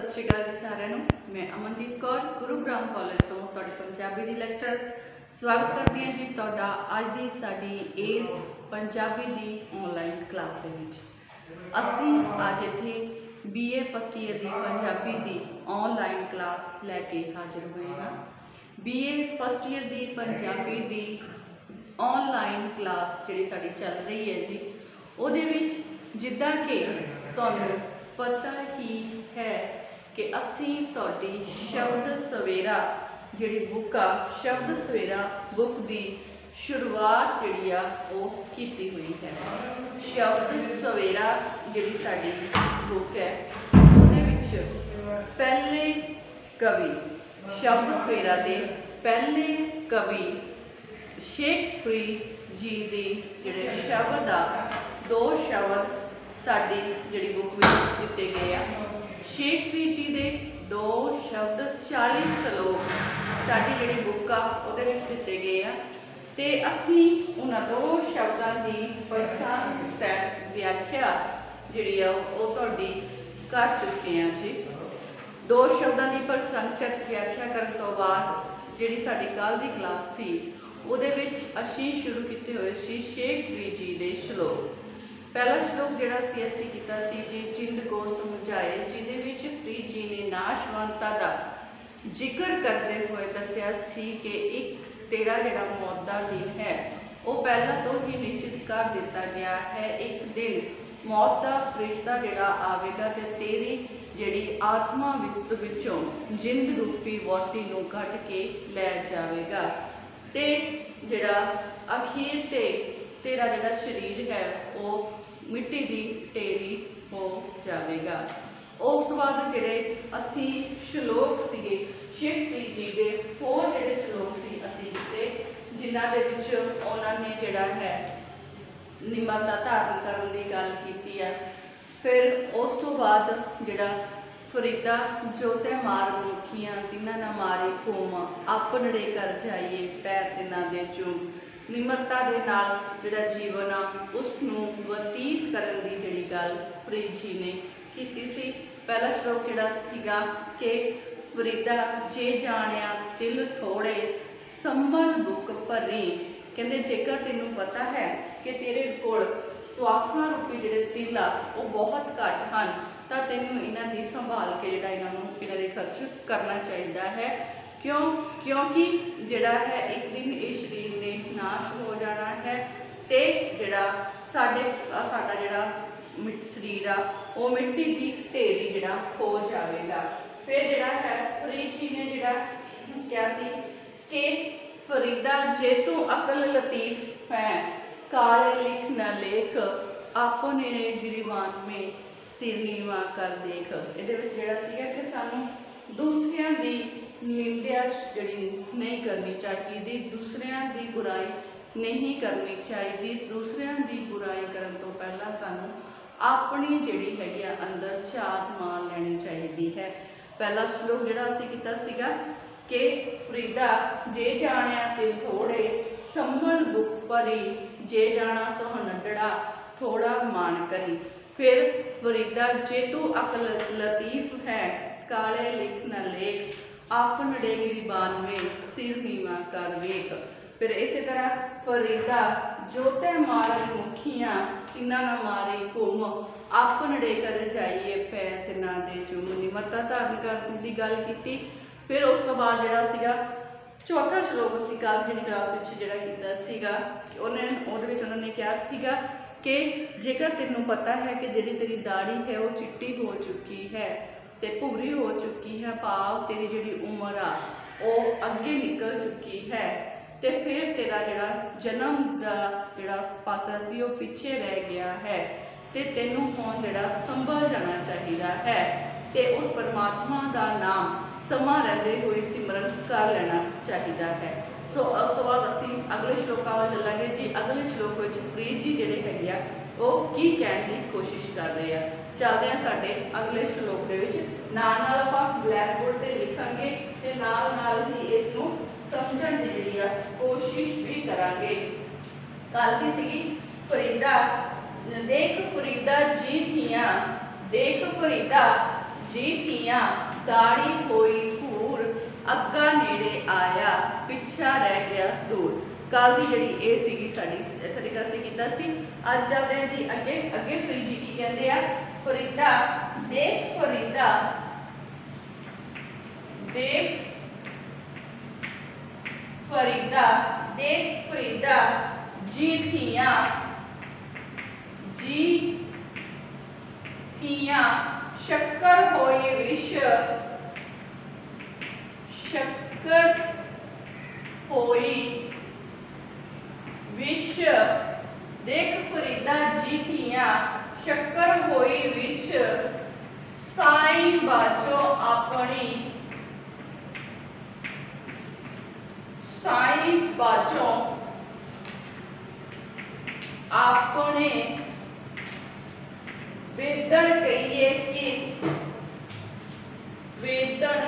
सत श्री अकाल जी सारिਆਂ ਨੂੰ। मैं अमनदीप कौर गुरुग्राम कॉलेज तो ਤੁਹਾਡੀ पंजाबी ਦੀ ਲੈਕਚਰ स्वागत करती ਹਾਂ जी ਤੁਹਾਡਾ ਅੱਜ ਦੀ ਸਾਡੀ ਇਸ पंजाबी ਦੀ ऑनलाइन क्लास ਦੇ ਵਿੱਚ। ਅਸੀਂ ਅੱਜ ਇੱਥੇ BA फर्स्ट ईयर ਦੀ पंजाबी ਦੀ ऑनलाइन क्लास ਲੈ ਕੇ ਹਾਜ਼ਰ ਹੋਏ ਹਾਂ। BA फर्स्ट ईयर ਦੀ पंजाबी ਦੀ ऑनलाइन क्लास ਜਿਹੜੀ ਸਾਡੀ ਚੱਲ ਰਹੀ ਹੈ ਜੀ, ਉਹਦੇ ਵਿੱਚ ਜਿੱਦਾਂ ਕਿ ਤੁਹਾਨੂੰ पता ही है कि असी तुहाडी शब्द सवेरा जिहड़ी बुक आ शब्द सवेरा बुक की शुरुआत जिहड़ी आ वो कीती हुई है। शब्द सवेरा जिहड़ी साडी बुक है उहदे विच पहले कवि शब्द सवेरा दे पहले कवि शेखपुरी जी दे जिहड़े शब्द आ दो शब्द साडी जिहड़ी बुक में दिते गए आ। शेखपुरी जी दे दो शब्द 40 श्लोक साडी जिहड़ी बुक आ उहदे विच दिते गए आ ते असीं उन्हां दो शब्दां दी प्रसंग सहित व्याख्या जिहड़ी आ ओह तुहाडी कर चुके हैं जी। दो शब्दां दी प्रसंग सहित व्याख्या करन तो बाद जिहड़ी साडी कल दी क्लास सी उहदे विच असीं शुरू कीते होए सी शेखपुरी जी दे श्लोक। पहला श्लोक जिहड़ा सी असीं कीता सी जी जिंद को समझाए, जिहदे विच प्रीत जी ने नाशवंता दा जिक्र करते हुए दस्सिया सी कि एक तेरा जिहड़ा मौत दा दिन है वो पहला तो ही निश्चित कर दिता गया है। एक दिन मौत दा फरिश्ता जिहड़ा आवेगा ते तेरी जिहड़ी आत्मा विचों जिंद रूपी वोटी नूं कढ के लै जावेगा ते जिहड़ा अखीर ते तेरा जिहड़ा शरीर है वो मिट्टी की ढेरी हो जाएगा। उस तो बाद जिहड़े असी श्लोक सीगे शेखपुरी जी के होर जिहड़े श्लोक सी असी कीते जिन्हां दे विच उन्हां ने जिहड़ा है निमरता धारण करन दी गल कीती है। फिर उस तो बाद जिहड़ा फरीदा जो ते मार मुखियां तिन्हां ना मारे कोम अपनड़े कर जाइए पैर तिन्हां दे चूम निमरता के नाल जिहड़ा जीवन आ उसनूं बतीत करन दी जिहड़ी गल फरीद जी ने कीती सी। पहला श्लोक जिहड़ा सीगा कि फरीदा जे जाणिया दिल थोड़े संभल बुक भरी, कहंदे जेकर तैनूं पता है कि तेरे कोल स्वासां रूपी जिहड़े तिल आ वो बहुत घट हन तां तैनूं इन्हां दी संभाल के जिहड़ा इन्हां दे खर्च करना चाहिदा है। क्यों? क्योंकि जिहड़ा है एक दिन इस शरीर ने नाश हो जाना है ते जिहड़ा साडा जिहड़ा शरीर आ वो मिट्टी की ढेरी जिहड़ा हो जाएगा। फिर जिहड़ा है फरीद जी ने जिहड़ा क्या सी कि फरीदा जे तू अकल लतीफ है काले लिख न लेख अपने गिरीवान में सिर नीवा कर देख। इहदे विच जिहड़ा सीगा कि सानूं दूसरियां दी निंदा जिहड़ी नहीं करनी चाहिए, दूसरियां दी बुराई नहीं करनी चाहिए। दूसरियां दी बुराई करन तो पहला सानू अपनी जिहड़ी हैगी अंदर झात मार लैनी चाहिए है। पहला श्लोक जिहड़ा असीं कीता सीगा कि फरीदा जे जाणिया तिल थोड़े संभल बुक भरी, जे जाना सोहनडड़ा थोड़ा मान करी। फिर फरीदा जे तू अकल लतीफ है काले लिख न लेख अपनड़े गिरबान में सिर नीवा कर वेख। फिर इसी तरह फरीदा जोते मारे मुखियां तिन्हां ना मारे घुम अपनड़े कर जाइए पैर तिन्हां दे चूम निमरता धारण करने की गल की। फिर उस तो बाद जिहड़ा सीगा चौथा श्लोक असीं कल जिहड़ी क्लास विच जिहड़ा कीता सीगा उन्होंने कहा सीगा कि जेकर तैनूं पता है कि जिहड़ी तेरी दाढ़ी है वो चिट्टी हो चुकी है ते भूरी हो चुकी है, भाव तेरी जिहड़ी उम्र आ वो अगे निकल चुकी है ते फिर तेरा जिहड़ा जन्म दा जिहड़ा पासा सी वो पीछे रह गया है ते तैनूं हुण जिहड़ा संभल जाना चाहिए है ते उस परमात्मा दा नाम समा रहिंदे होए सिमरन कर लेना चाहिए है। सो उस तो बाद असीं अगले श्लोकां वल चलांगे जी। अगले श्लोक विच फरीद जी जिहड़े हैगे आ वो की कहण दी कोशिश कर रहे हैं। चलते हैं साडे अगले श्लोक दे विच नाल आपां ब्लैक बोर्ड ते लिखांगे ते नाल ही इसनूं समझण दी जिहड़ी आ कोशिश भी करांगे। कल की सीगी फरीदा देख फरीदा जी थियां, देख फरीदा जी थियां दाड़ी होई भूर अग्गा नेड़े आया पिछा रह गया दूर। कल की जिहड़ी ये सीगी साडी इत्थे तक असीं कीता सी। अज चलदे हां जी अगे। अगे फरीद जी की कहंदे आ, फरीदा देख फरीदा देख फरीदा देख फरीदा जी थियां शक्कर होई विश शक्कर होई विश। देख फरीदा जी थियां शक्कर होई विश साईं बाजो अपनी साईं बाजो अपने वेदन कहिए किस वेदन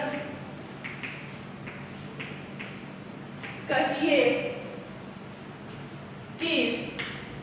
कहिए किस।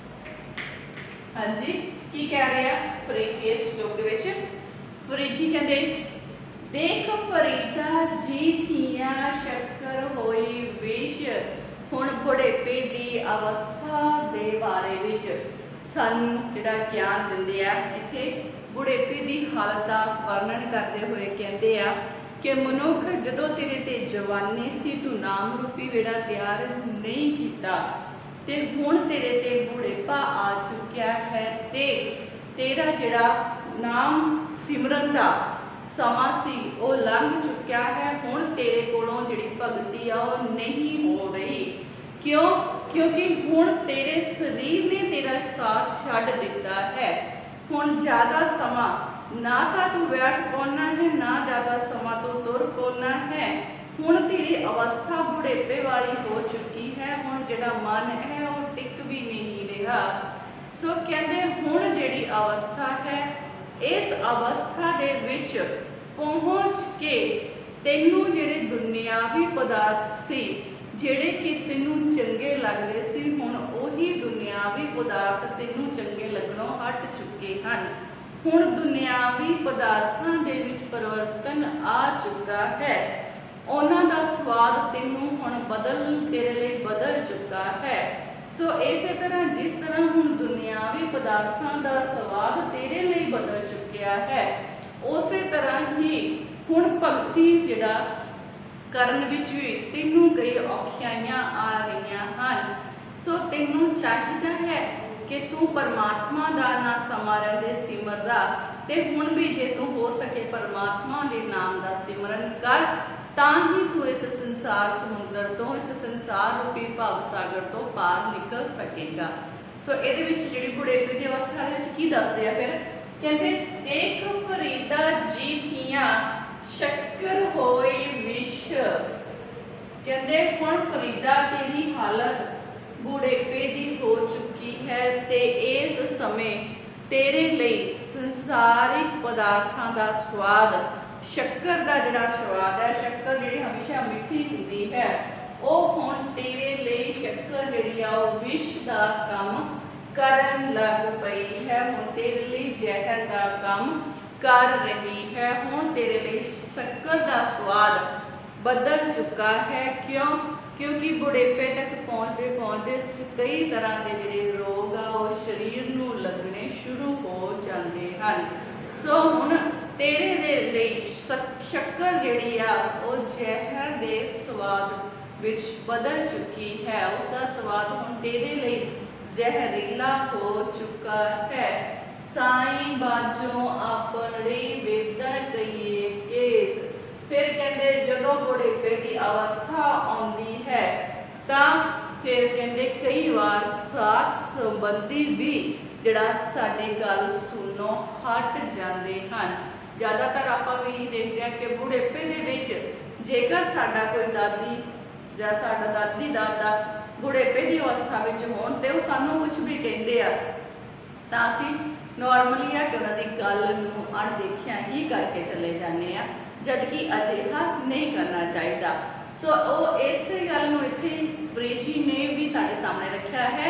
हाँ जी की कह रहे हैं फरीद जी इस श्लोक के विच। फरीद जी कहते देख फरीदा जी थियां शक्कर होई विश। हुण बुढ़ेपे की अवस्था दे बारे विच सानू जिहड़ा ज्ञान दिंदे आ। इत्थे बुढ़ेपे की हालत का वर्णन करते हुए कहते आ कि मनुख जदों तेरे ते जवानी सी तू नाम रूपी बेड़ा तैयार नहीं किया ते हुण तेरे ते बुढ़ेपा आ चुकिया है ते तेरा जिहड़ा नाम सिमरन दा समा सी वो लंघ चुकिया है। हुण तेरे कोलों जिहड़ी भगती आ वो नहीं हो रही। क्यों? क्योंकि हुण तेरे शरीर ने तेरा साथ छड्ड दिता है। हुण ज़्यादा समा ना तो तू बैठ पाना है ना ज़्यादा समा तो तुर पाना है। हुण तेरी अवस्था बुढ़ेपे वाली हो चुकी है। हुण जिहड़ा मन है वो टिक भी नहीं रहा। सो कहते हुण जिहड़ी अवस्था है इस अवस्था दे विच पहुँच के तैनू जिहड़े दुनियावी पदार्थ सी जिहड़े कि तैनू चंगे लगदे सी हुण ओही दुनियावी पदार्थ तैनू चंगे लगणों हट चुके हैं। हुण दुनियावी पदार्थां दे विच परिवर्तन आ चुका है। उन्हां दा स्वाद तैनू हुण तेरे लिए बदल चुका है। सो इस तरह जिस तरह हुण दुनियावी पदार्थां दा स्वाद तेरे लिए बदल चुकिया है उस तरह ही हुण भगती जिहड़ा करन विच भी तैनू कई औखियाइयां आ रही हैं। सो तैनू चाहिदा है कि तू परमात्मा दा ना समा रहिंदे सिमरदा ते हुण भी जे तू हो सके परमात्मा दे नाम दा सिमरन कर तां ही तू इस संसार समुद्र तो इस संसार रूपी भव सागर तो पार निकल सकेगा। सो इहदे विच जिहड़ी बुढ़ेपे दी अवस्था दे विच की दसदे आ फिर कहते देख फरीदा जी थियां शक्कर होई विश। कहते हुण फरीदा तेरी हालत बुढ़ेपे की हो चुकी है ते इस समय तेरे लिए संसारिक पदार्थों का स्वाद शक्कर का जिहड़ा स्वाद है शक्कर जिहड़ी हमेशा मिठी हुंदी है वो हुण तेरे लिए शक्कर जिहड़ी आ विष का काम करन लग पई है। हुण तेरे लिए जहर का काम कर रही है। हुण तेरे लिए शक्कर का स्वाद बदल चुका है। क्यों? क्योंकि बुढ़ेपे तक पहुँचते पहुँचते कई तरह के जिहड़े रोग आ वो शरीर नूं लगने शुरू हो जाते हैं। सो हुण तेरे दे लई शक्कर जिहड़ी आ वो जहर दे स्वाद विच बदल चुकी है। उसका स्वाद हुण तेरे लिए जहरीला हो चुका है। साईं बाजों अपने वेदन कहिए केस। फिर कहते जदों बुढ़ेपे की अवस्था आउंदी है तां फिर कहते कई बार साथ संबंधी भी जिहड़ा साडे गल सुनों हट जाते हैं। ज़्यादातर आपां भी देखते हैं कि बुढ़ेपे दे विच जेकर साडा कोई दादी जां साडा दादी दादा बुढ़ेपे की अवस्था विच होण ते वो सानूं कुछ भी कहिंदे आ तां असीं नॉर्मली आ कि उन्हां दी गल नूं अणदेखिया ही करके चले जाने आ जबकि अजिहा नहीं करना चाहिए। सो वो इस गल नूं इत्थे फरीद जी ने भी साडे सामने रखिया है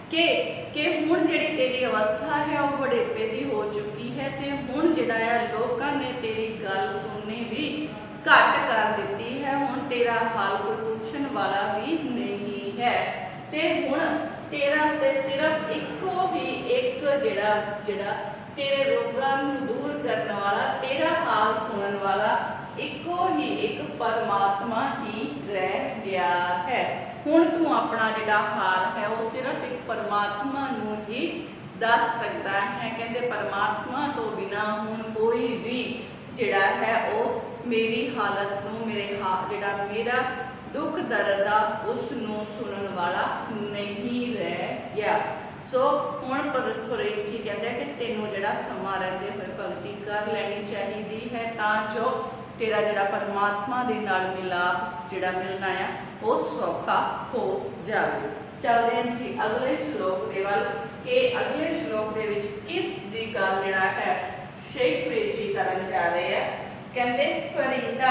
कि हुण जिहड़ी तेरी अवस्था है वो बुढ़ेपे की हो चुकी है, तो हुण जिहड़ा आ लोकां ने तेरी गल सुननी भी घट कर दी है। हुण तेरा हाल कोई पुछण वाला भी नहीं है, ते हुण तेरा ते सिर्फ इको ही एक जिहड़ा जिहड़ा तेरे रोगां नूं दूर करने वाला, तेरा हाल सुनने वाला इको ही एक परमात्मा ही रह गया है। हुण तू अपना जिहड़ा हाल है वो सिर्फ एक परमात्मा नूं ही दस सकता है। कहते परमात्मा तो बिना हुण कोई भी जिहड़ा है वो मेरी हालत नूं जिहड़ा मेरा दुख दर्द आ उस नूं सुनने वाला नहीं रह गया। सो हुण फरीद जी कहते हैं कि तेनों जिहड़ा समा रहिंदे होए भगती कर लैनी चाहिए है, तां जो तेरा जिहड़ा परमात्मा दे नाल मिलाप जिहड़ा मिलना है वो सौखा हो जाए। चलते हैं जी अगले श्लोक दे वल कि अगले श्लोक दे विच किस दी गल जिहड़ा है शेखप्रीत जी करन जा रहे हैं। कहते फरीदा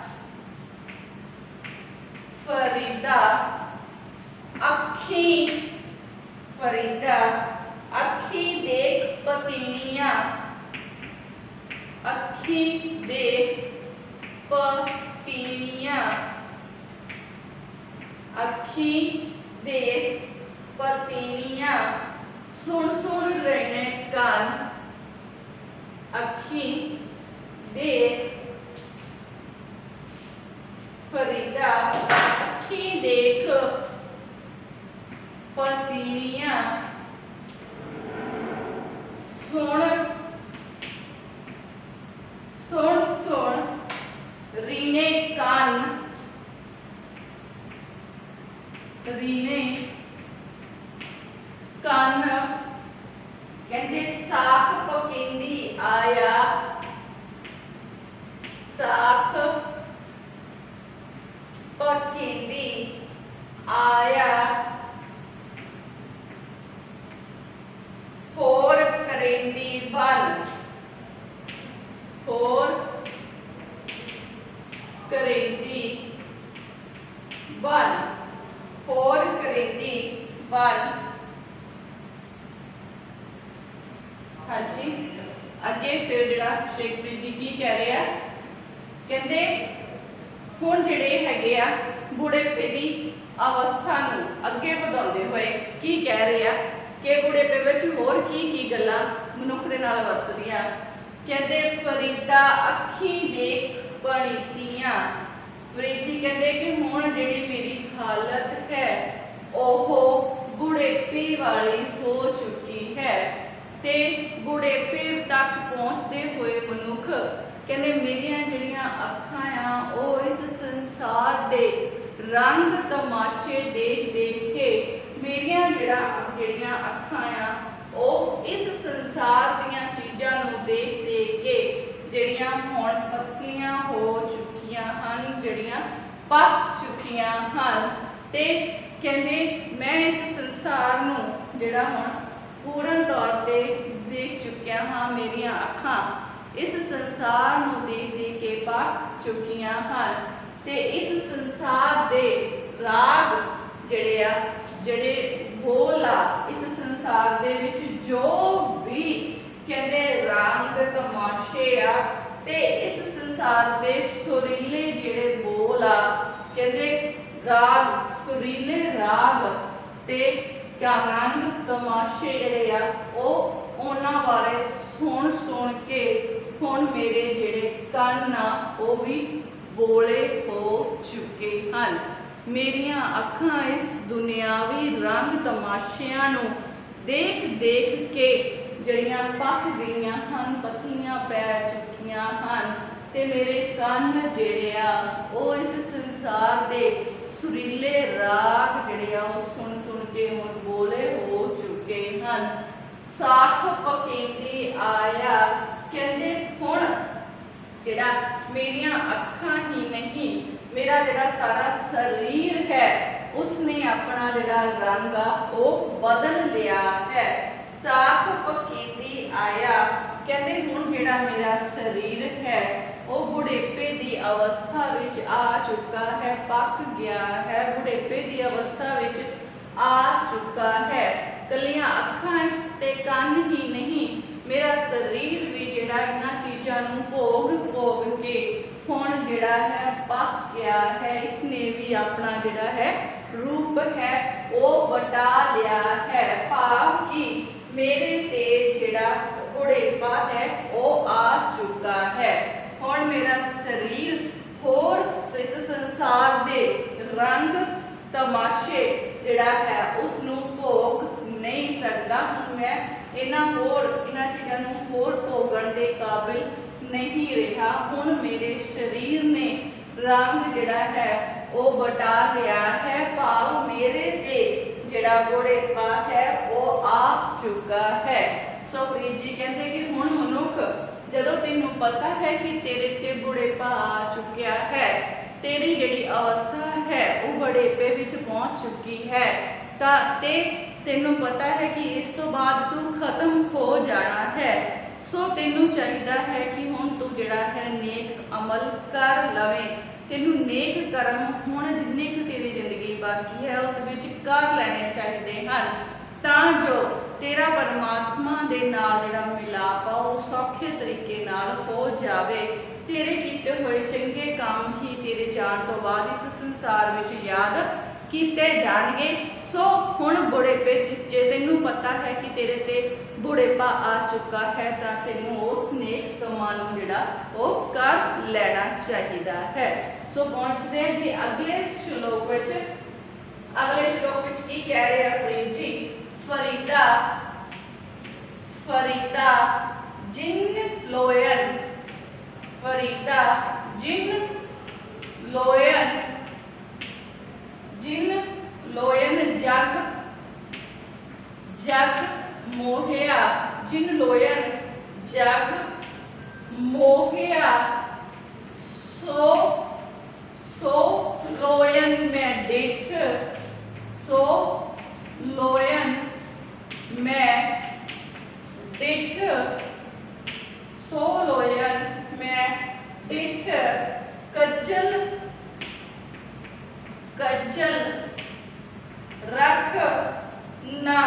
फरीदा अखी फरीदा अखी देख पतीनिया अखी देख पतीनिया अखी देख पतीनिया सुन सुन रहने कान अखी देख फरीदा अखी देख पतीनिया सुन सुन सुन रीने कान रीने कान कहते साख पकेंदी आया साख पकेंदी आया होर करेंदी बन होर करेंदी बन होर करेंदी बन। हाँ जी अगे फिर जिहड़ा शेखप्रीत जी की कह रहे हैं, कहते हुण जिहड़े हैगे आ बुढ़ेपे की अवस्था नूं अगे वधाउंदे होए की कह रहे हैं कि बुढ़ेपे विच होर की गल्लां मनुख दे नाल वरतदियां। कहते फरीदा अखी देख पणीतियां फरीद जी कहते कि हुण जिहड़ी मेरी हालत है ओह बुढ़ेपे वाली हो चुकी है, ते बुढ़ेपे तक पहुँचते हुए मनुख कहते मेरिया जिहड़ियां अखां आ वो इस संसार दे रंग तमाशे देख देख के मेरिया जिहड़ियां अखां आ वो इस संसार दीयां चीज़ां नूं देख देख के जिहड़ियां हुण पक्कियां हो चुकियां हन जिहड़ियां पक चुकियां हन, ते कहते मैं इस संसार नूं जिहड़ा हुण पूर्ण तौर पे देख चुकिया हाँ। मेरिया अखां इस संसार नूं देख देख के पक चुकियां हन, ते इस संसार दे राग जिहड़े बोल आ इस संसार दे विच जो भी कहते रंग तमाशे आ ते इस संसार दे सुरीले जिहड़े बोल आ कहते राग सुरीले राग ते क्या रंग तमाशे जिहड़े आ वो उन्हां बारे सुन सुन के हुण मेरे जिहड़े कंन आ वो भी बोले हो चुके हैं। मेरिया अखां इस दुनियावी रंग तमाशियां नूं देख देख के जड़ियां पक गईयां हन पत्तियां पै चुकियां हन, ते मेरे कंन जिहड़े आ वो इस संसार दे सुरीले राग जिहड़े आ वो सुन सुन के हुण बोले हो चुके हैं। साख पकेंदी आया कहते हुण जिहड़ा मेरिया अखां ही नहीं मेरा जिहड़ा सारा शरीर है उसने अपना जिहड़ा रंग आ वो बदल लिया है। साख पकेंदी आया कहते हुण जिहड़ा मेरा शरीर है वो बुढ़ेपे की अवस्था विच आ चुका है, पक गया है, बुढ़ेपे की अवस्था विच आ चुका है। कलियां अखां ते कान ही नहीं, मेरा शरीर भी जिहड़ा इन्हां चीज़ां नूं भोग भोग के हुण जिहड़ा है पक गया है। इसने भी अपना जिहड़ा है रूप है वो बटा लिया है। भाव कि मेरे ते जिहड़ा बुढ़ेपा है वो आ चुका है। हुण मेरा शरीर होर इस संसार दे रंग तमाशे जिहड़ा है उसनूं भोग नहीं सकदा। मैं इन्हां चीज़ां नूं होर भोगण दे काबिल नहीं रहा। हुण मेरे शरीर ने रंग जिहड़ा है वो बटा लिया है। भाव मेरे ते जिहड़ा बुढ़ेपा है वो आ चुका है। सो प्रीत जी कहते कि हुण मनुख जदों तैनूं पता है कि तेरे ते बुढ़ेपा आ चुकिया है, तेरी जिहड़ी अवस्था है वो बुढ़ेपे विच पहुंच चुकी है, ते तैनूं पता है कि इस तो बाद तू खत्म हो जाना है। सो तैनूं चाहिदा है कि हुण तू जिहड़ा है नेक अमल कर लवे। तैनूं नेक कर्म हुण जिन्नी कुछ तेरी जिंदगी बाकी है उस विच कर लैणे चाहिदे हन, तां जो तेरा परमात्मा दे नाल जिहड़ा मिलाप आ वो सौखे तरीके नाल हो जावे। तेरे कीते हुए चंगे काम ही तेरे जाण तो बाद इस संसार विच याद कीते जाणगे। सो हुण बुढ़ेपे जे तैनूं पता है कि तेरे ते बुढ़ेपा आ चुका है तां तैनूं उस नेक कमां नूं जिहड़ा वो कर लेना चाहिदा है। सो पहुंचते हैं जी अगले श्लोक विच। अगले श्लोक विच की कह रहे हैं प्रीत जी, फरीदा फरीदा जिन लोयन, फरीदा जिन लोयन, जिन लोयन जग जग मोहिया, जिन लोयन जग मोहिया, सो सो लोयन में डिठ, सो लोयन में डिठ, सो लोयन में डिठ, कज्जल कज्जल रख ना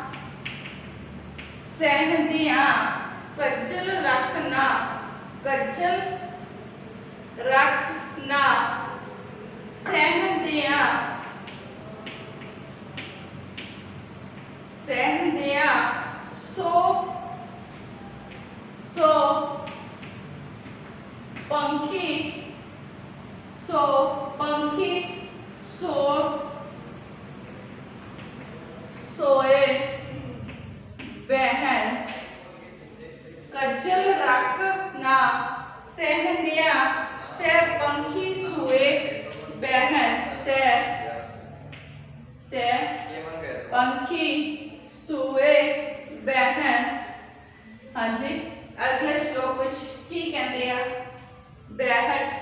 सहदियां, कज्जल रखना, कज्जल रखना सहदियां, सहदियां, सो सो पंखी, सो पंखी सो सोए बहन, कज्जल रख ना सहदियां, से पंखी सोए बहन, से पंखी सोए बहन। हाँ जी अगले श्लोक विच की कहते हैं, बैहट।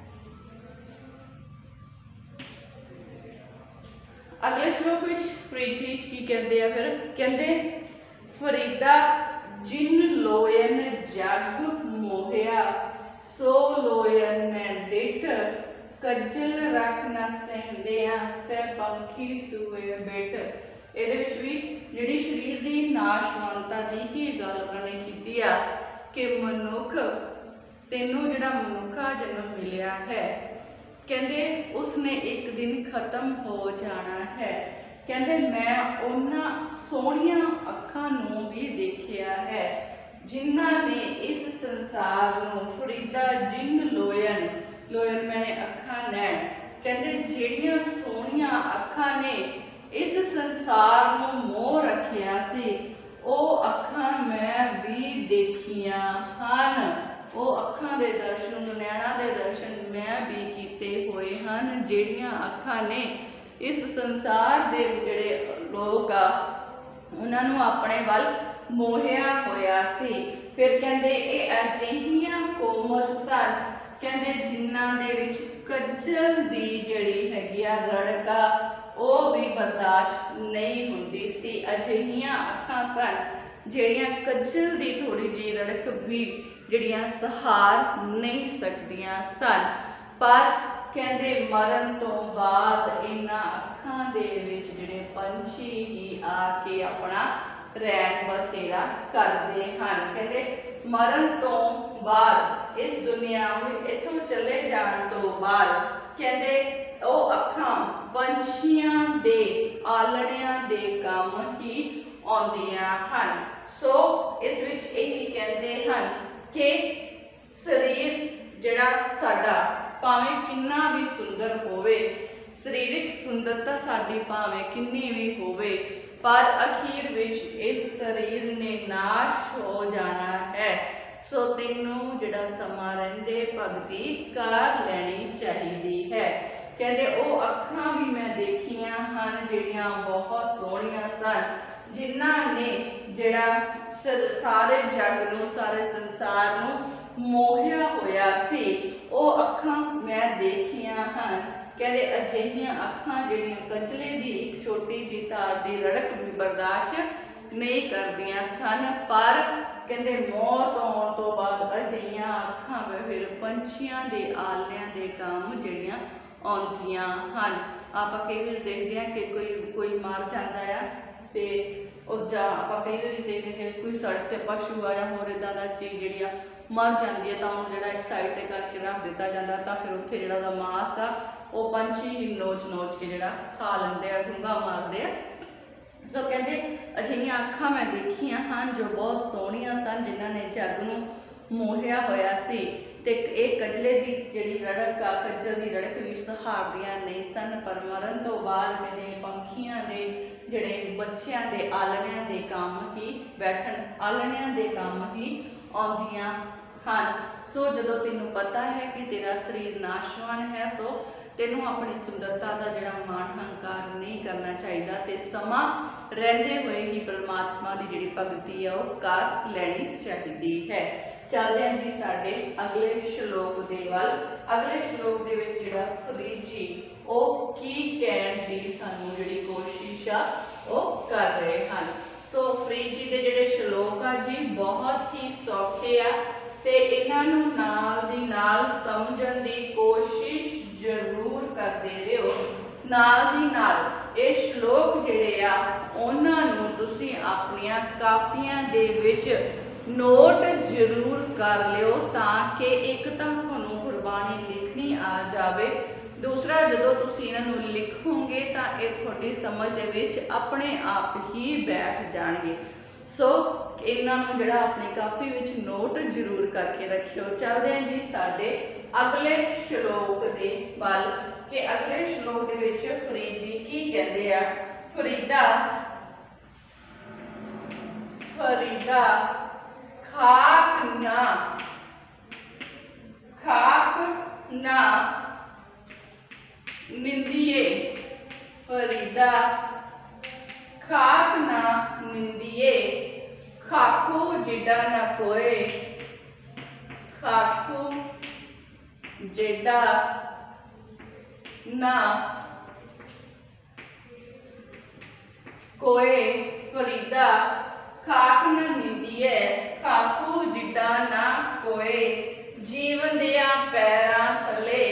अगले श्लोक विच प्रीत जी की कहते हैं, फिर कहते फरीदा जिन लोयन जग मोहिया, सो लोयन में डिठ, कज्जल रख न सहदियां, से पंखी सूए बैठ। ਇਹਦੇ ਵਿੱਚ ਵੀ ਜਿਹੜੀ ਸਰੀਰ ਦੀ ਨਾਸ਼ਵਾਨਤਾ ਦੀ ਹੀ ਗੱਲ ਉਹਨਾਂ ਨੇ ਕੀਤੀ ਆ ਕਿ ਮਨੁੱਖ ਤੈਨੂੰ ਜਿਹੜਾ ਮਨੁੱਖਾ ਜਨਮ ਮਿਲਿਆ ਹੈ, ਕਹਿੰਦੇ ਉਸਨੇ ਇੱਕ ਦਿਨ ਖਤਮ ਹੋ ਜਾਣਾ ਹੈ। ਕਹਿੰਦੇ ਮੈਂ ਉਹਨਾਂ ਸੋਹਣੀਆਂ ਅੱਖਾਂ ਨੂੰ ਵੀ ਦੇਖਿਆ ਹੈ ਜਿਨ੍ਹਾਂ ਨੇ ਇਸ ਸੰਸਾਰ ਨੂੰ, ਫਰੀਦਾ ਜਿਨ ਲੋਇਨ, ਲੋਇਨ ਮੈਨੇ ਅੱਖਾਂ ਨੈਣ, ਕਹਿੰਦੇ ਜਿਹੜੀਆਂ ਸੋਹਣੀਆਂ ਅੱਖਾਂ ਨੇ इस संसार में मोह रखिया सी, ओ अखां मैं भी देखिया हन, ओ अखां दे दर्शन, नैणा दे दर्शन मैं भी कीते हुए हन, जेड़ियां अखां ने इस संसार दे जिहड़े लोग आ उन्हां नूं अपने वल मोहिया होया सी। फिर कहंदे ये अजिहियां कोमल सन, कहंदे जिन्हां दे विच कज्जल दी जिहड़ी हैगी आ रड़का वो भी बर्दाश्त नहीं होंदी सी। अजिहियां अखां सन जिहड़ियां कज्जल दी थोड़ी जी रड़क भी जिहड़ियां सहार नहीं सकदियां सन, पर कहते मरण तो बाद इन्हां अखां दे विच जिहड़े पंछी ही आके अपना रैन बसेरा करते हैं। कहते मरण तो बाद इस दुनिया में इथों चले जाने तो बाद कहते वो अखां पंछियां दे आलणियां दे काम ही आउंदियां हन। सो इस विच यही कहते हैं कि शरीर जिहड़ा साडा भावें किन्ना भी सुंदर होवे, शरीरिक सुंदरता साडी भावें किन्नी भी होवे, पर अखीर विच इस शरीर ने नाश हो जाना है। सो तैनू जिहड़ा समा रहिंदे भगती कर लैनी चाहिदी है। कहते वो अखां भी मैं देखियां हन जिहड़ियां बहुत सोहणियां सन, जिन्हां ने जिहड़ा सारे जग नूं सारे संसार नूं मोहिया होया सी, वो अखां मैं देखियां हन। कहते अजिहियां अखां जिहड़ियां कचले दी एक छोटी जी तार दी रड़क भी बर्दाश्त नहीं करदियां सन, पर कहते मौत आउण तो बाद अजिहियां अखां फिर पंछियां दे आलियां दे काम जिहड़ियां आउंदियां हन। आपां कई वार देखदे हां कि कोई मर जांदा है ते आपां कई वार देखदे कि कोई सड़क ते पशु आ जां होर इदां दा चीज़ जिहड़ी मर जाती है, तो उन्होंने जिहड़ा एक साइड ते करके रख दिता जाता, तो फिर उत्थे जिहड़ा उहदा मांस आ वो पंछी ही नोच नोच के जिहड़ा खा लैंदे आ, डूंगा मारदे आ। सो कहते अजिहियां अखां मैं देखियां हन जो बहुत सोहणियां सन, जिन्हां ने जग नूं मोहिया होया सी, ते एक कजले की जिहड़ी रड़क आ कजल की रड़क भी सहारदियां नहीं सन, पर मरण तो बाद कहते पंखियां दे जिहड़े बच्चियां दे आलणियां दे काम ही बैठण आलणियां दे काम ही आउंदियां हन। सो जदों तैनूं पता है कि तेरा शरीर नाशवान है, सो तैनूं अपनी सुंदरता का जिहड़ा मान हंकार नहीं करना चाहिए, ते समा रहिंदे हुए ही परमात्मा की जिहड़ी भगती है वो कर लैनी चाहिदी है। चलदे हां जी साडे अगले श्लोक दे वल। अगले श्लोक दे विच जिहड़ा फरीद जी वो की कहण दी सानूं जिहड़ी कोशिश आ वो कर रहे हैं। तो फरीद जी दे जिहड़े श्लोक आ जी बहुत ही सौखे आ, ते इन्हां नूं नाल दी नाल समझण दी कोशिश जरूर करते रहो। नाल दी नाल ये श्लोक जिहड़े आ उन्हां नूं तुसीं अपनियां कापियां दे विच नोट जरूर कर लियो, ताकि एक तो तुहानूं गुरबाणी लिखनी आ जाए, दूसरा जदों तुसीं इन्हां नूं लिखोगे तो ये तुहाडी समझ दे विच अपने आप ही बैठ जाणगे। सो इन्हां नूं जिहड़ा अपनी कापी विच नोट जरूर करके रखियो। चलदे हां जी साडे अगले श्लोक दे वल कि अगले श्लोक दे विच फरीद जी की कहंदे आ। फरीदा फरीदा खाक ना निंदिए, फरीदा खाक ना निंदिए, खाकू जिडा ना कोए, खाकू जिडा ना कोए, फरीदा खाक ना निंदिए, खाकू जिडा ना कोए, जीवन दिया पैरां थले,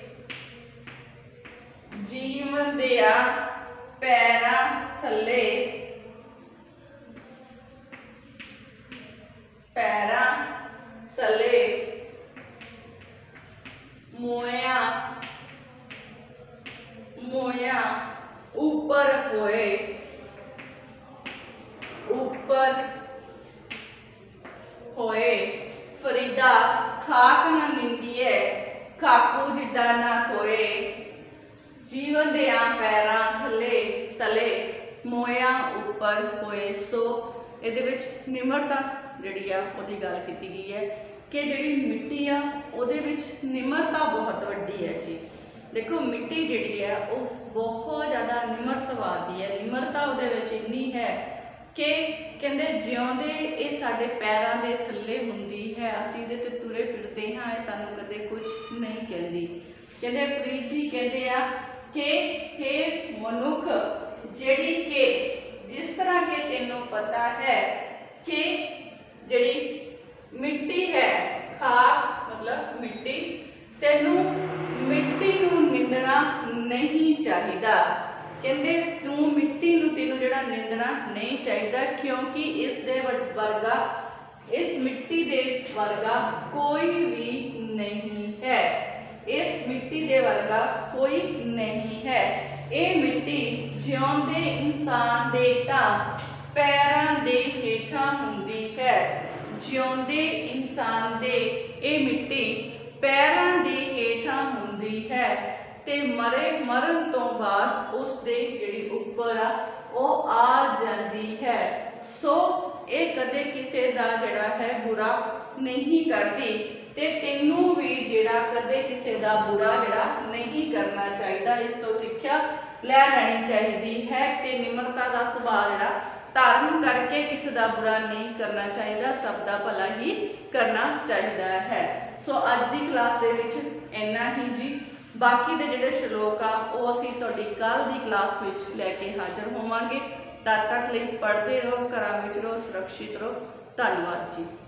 जीवन दिया पैरां थले, पैरां तले मोया मोया ऊपर होए, ऊपर होए, फरीदा खाक ना निंदिए, खाकू जिड्डा ना कोए, जीवन दिया पैरां थले तले मोया ऊपर होए। सो इहदे विच निमरता जिहड़ी आ उहदी गल कीती गई है कि जिहड़ी मिट्टी आ उहदे विच निमरता बहुत वड्डी है जी। देखो मिट्टी जिहड़ी है वो बहुत ज़्यादा निमर सुभाअ दी है, निमरता उहदे विच इन्नी है कि कहंदे जिउंदे ये साडे पैरां दे थल्ले हुंदी है, असीं इहदे ते तुरे फिरदे हां, ये सानूं कदे कुछ नहीं कहंदी। कहंदे फरीद जी कहंदे आ कि हे मनुख जिहड़ी कि जिस तरह के तैनूं पता है कि जिहड़ी मिट्टी है, खाक मतलब मिट्टी, तैनूं ਮਿੱਟੀ ਨੂੰ ਨਿੰਦਣਾ ਨਹੀਂ ਚਾਹੀਦਾ। ਕਹਿੰਦੇ ਤੂੰ ਮਿੱਟੀ ਨੂੰ ਤੈਨੂੰ ਜਿਹੜਾ ਨਿੰਦਣਾ ਨਹੀਂ ਚਾਹੀਦਾ, ਕਿਉਂਕਿ ਇਸ ਦੇ ਵਰਗਾ, ਇਸ ਮਿੱਟੀ ਦੇ ਵਰਗਾ ਕੋਈ ਵੀ ਨਹੀਂ ਹੈ। ਇਸ ਮਿੱਟੀ ਦੇ ਵਰਗਾ ਕੋਈ ਨਹੀਂ ਹੈ। ਇਹ ਮਿੱਟੀ ਜਿਉਂਦੇ ਇਨਸਾਨ ਦੇ ਤਾਂ ਪੈਰਾਂ ਦੇ ਹੇਠਾਂ ਹੁੰਦੀ ਹੈ। ਜਿਉਂਦੇ ਇਨਸਾਨ ਦੇ ਇਹ ਮਿੱਟੀ ਪੈਰਾਂ ਦੇ ਹੇਠਾਂ ਹੁੰਦੀ ਹੈ ਤੇ ਮਰਨ ਤੋਂ ਬਾਅਦ ਉਸ ਦੇ ਜਿਹੜੀ ਉੱਪਰ ਆ ਉਹ ਆ ਜਾਂਦੀ ਹੈ। ਸੋ ਇਹ ਕਦੇ ਕਿਸੇ ਦਾ ਜਿਹੜਾ ਹੈ ਬੁਰਾ ਨਹੀਂ ਕਰਦੀ ਤੇ ਤੈਨੂੰ ਵੀ ਜਿਹੜਾ ਕਦੇ ਕਿਸੇ ਦਾ ਬੁਰਾ ਜਿਹੜਾ ਨਹੀਂ ਕਰਨਾ ਚਾਹੀਦਾ। ਇਸ ਤੋਂ ਸਿੱਖਿਆ ਲੈ ਲੈਣੀ ਚਾਹੀਦੀ ਹੈ ਤੇ ਨਿਮਰਤਾ ਦਾ ਸੁਭਾਅ ਜਿਹੜਾ ਧਾਰਨ ਕਰਕੇ ਕਿਸੇ ਦਾ ਬੁਰਾ ਨਹੀਂ ਕਰਨਾ ਚਾਹੀਦਾ, ਸਭ ਦਾ ਭਲਾ ਹੀ ਕਰਨਾ ਚਾਹੀਦਾ ਹੈ। ਸੋ ਅੱਜ ਦੀ ਕਲਾਸ ਦੇ ਵਿੱਚ ਇੰਨਾ ਹੀ ਜੀ। ਬਾਕੀ ਦੇ ਜਿਹੜੇ ਸ਼ਲੋਕ ਆ ਉਹ ਅਸੀਂ ਤੁਹਾਡੀ ਕੱਲ ਦੀ ਕਲਾਸ ਵਿੱਚ ਲੈ ਕੇ ਹਾਜ਼ਰ ਹੋਵਾਂਗੇ। ਤਦ ਤੱਕ ਲਈ ਪੜ੍ਹਦੇ ਰਹੋ, ਘਰਾਂ ਵਿੱਚ ਰਹੋ, ਸੁਰੱਖਿਅਤ ਰਹੋ। ਧੰਨਵਾਦ ਜੀ।